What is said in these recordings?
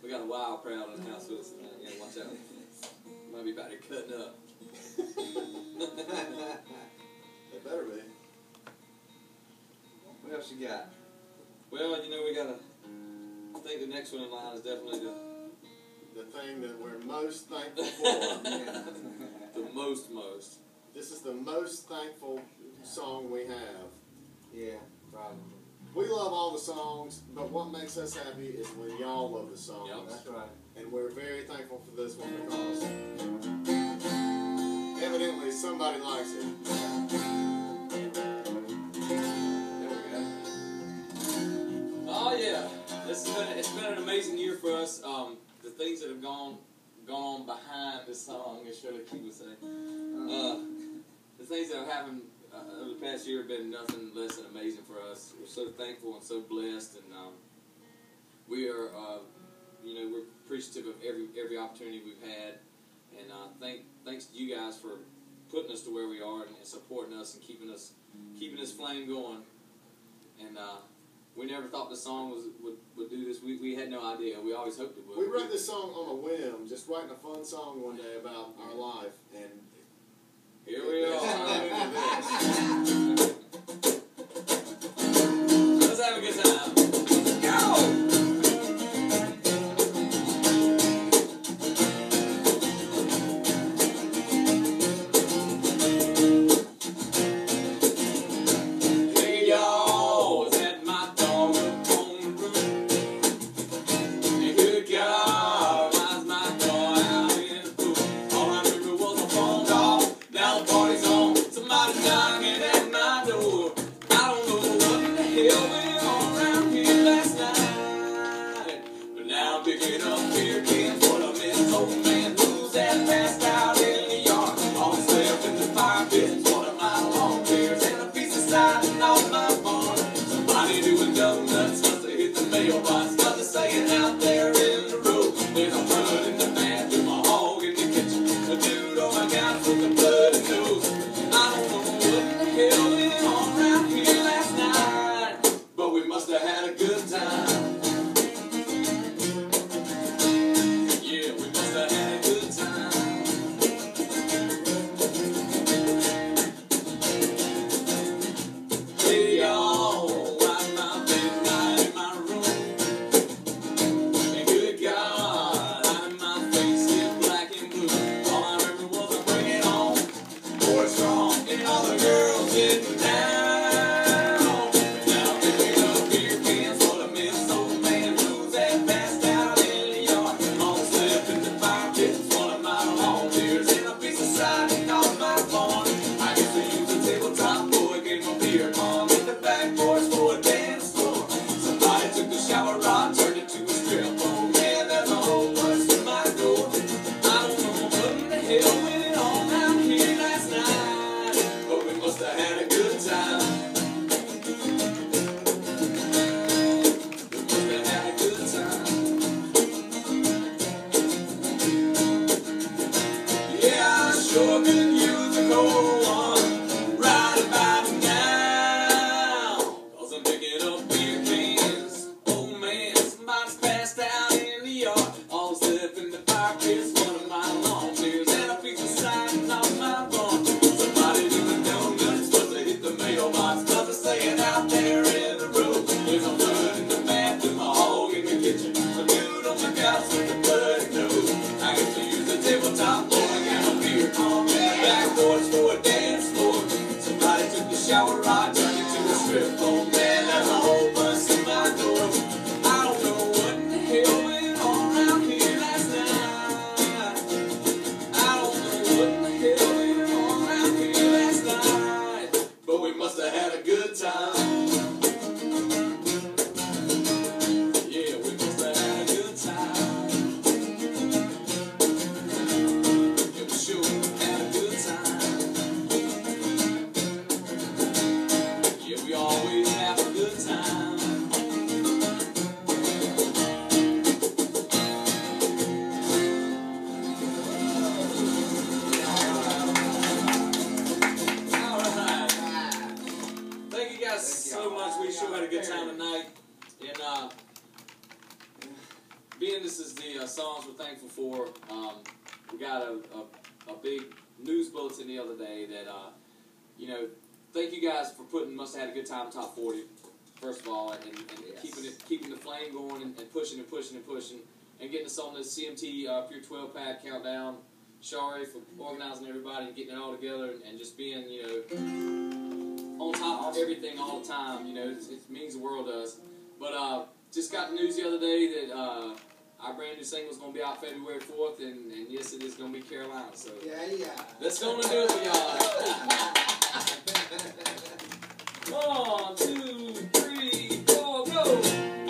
We got a wild crowd in the house with us tonight. Yeah, watch out. Might be about to cutting up. They better be. What else you got? Well, you know, we gotta. I think the next one in line is definitely The thing that we're most thankful for. the most. This is the most thankful song we have. Yeah, probably. We love all the songs, but what makes us happy is when y'all love the songs. Yep. That's right. And we're very thankful for this one because evidently somebody likes it. There we go. Oh yeah, it's been an amazing year for us. The things that have gone on behind this song, as Shirley Key would say. The things that have happened over the past year have been nothing less than amazing for us. We're so thankful and so blessed, and we are, we're appreciative of every opportunity we've had, and thanks to you guys for putting us to where we are and supporting us and keeping this flame going. And we never thought this song would do this. We had no idea. We always hoped it would. We wrote this song on a whim, just writing a fun song one day about our life, and here we are. Let's have a good time. Go! being this is the songs we're thankful for, we got a big news bulletin the other day that, you know, thank you guys for putting Must Have Had a Good Time top 40, first of all, and Yes. keeping the flame going and pushing and pushing and pushing, and getting us on the CMT Pure 12 Pack countdown. Shari for organizing everybody and getting it all together and just being, you know, on top of everything all the time. You know, it means the world to us. But just got the news the other day that our brand new single is going to be out February 4th, and yes, it is going to be Carolina. So Yeah. let's go and do it for y'all. 1, 2, 3, 4, go!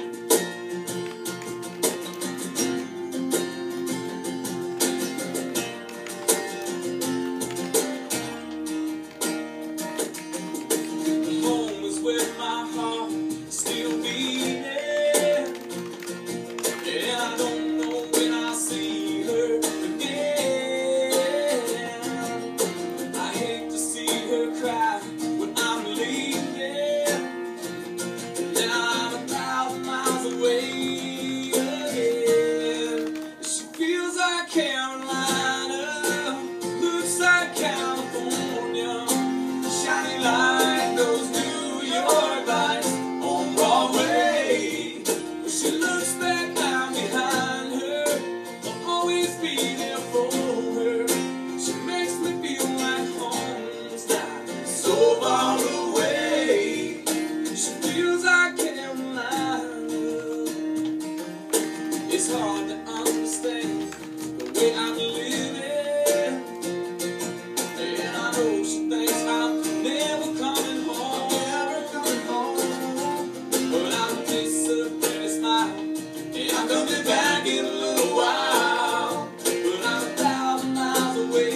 With my heart still beating, and I don't know when I'll see her again. I hate to see her cry when I'm leaving. Now I'm 1,000 miles away again. She feels like Carolina, looks like California, shining like those York lights on Broadway. When she looks back, I'm behind her. I'll always be there for her. She makes me feel like home's not so far away. She feels like Carolina. It's hard to understand the way I'm living, and I know she thinks I'm never coming home. And I'm coming back in a little while, but I'm 1,000 miles away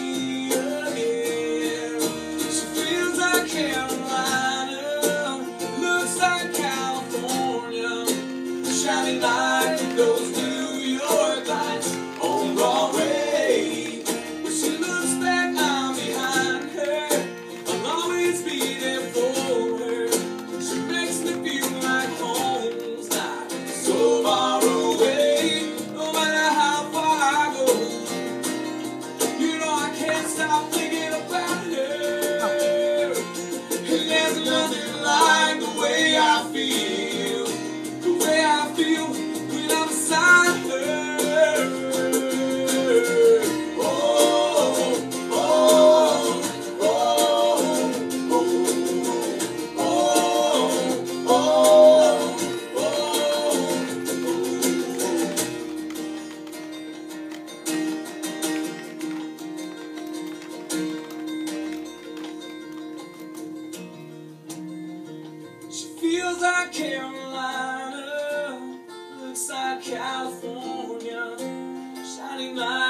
again. She feels like Carolina, looks like California, shining like those New York lights on Broadway. When she looks back, I'm behind her. I'll always be there for her. She makes me feel like home's not so far away. No matter how far I go, you know I can't stop thinking about her. And there's nothing like the way I feel when I'm beside her. Oh, oh, oh, oh, oh, oh. She feels like Carolina, looks like California, shining like